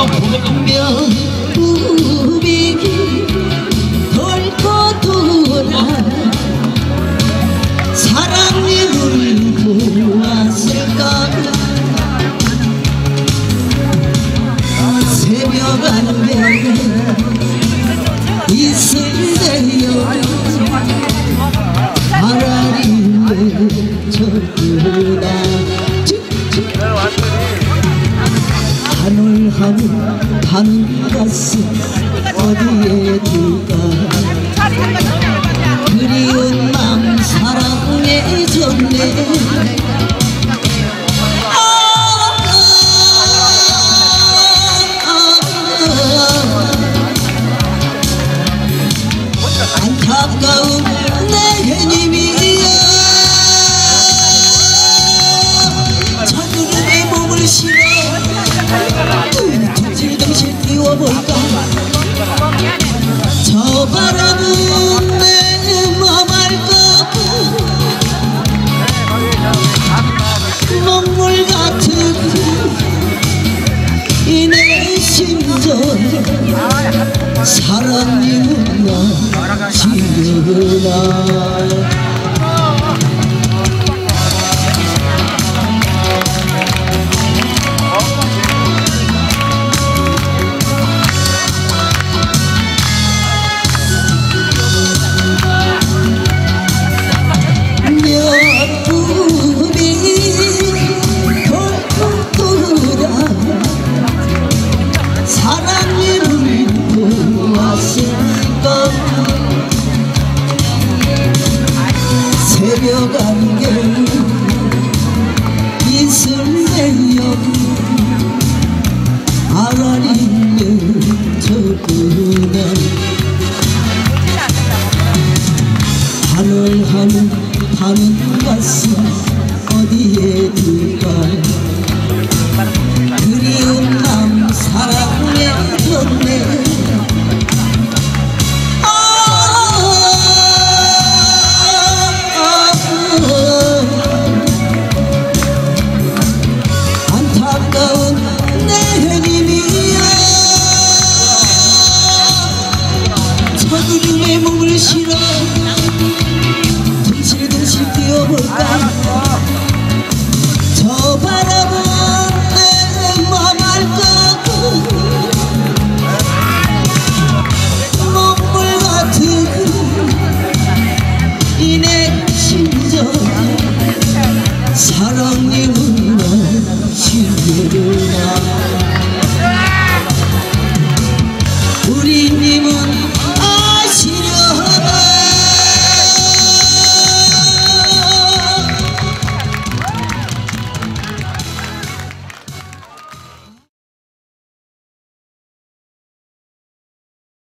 우비기 돌고 돌아 사랑이 울고 왔을까 새벽 안개에 있을 때요 바람이 맺혀구나 하늘하늘 가는 가슴 어디에 둘까 그리운 마음 사랑해줬네 안타까운 내 님이여 저들의 몸을 실어 둥실둥실 띄워볼까 저 바람은 내 맘알까 먹물 같은 이 내 심정 사랑이 묻나 지르나 새벽 안개 이슬내요 아가리는 저구나 하늘하늘 가는 가슴 어디에 둘까 그리운 맘 사랑해줬네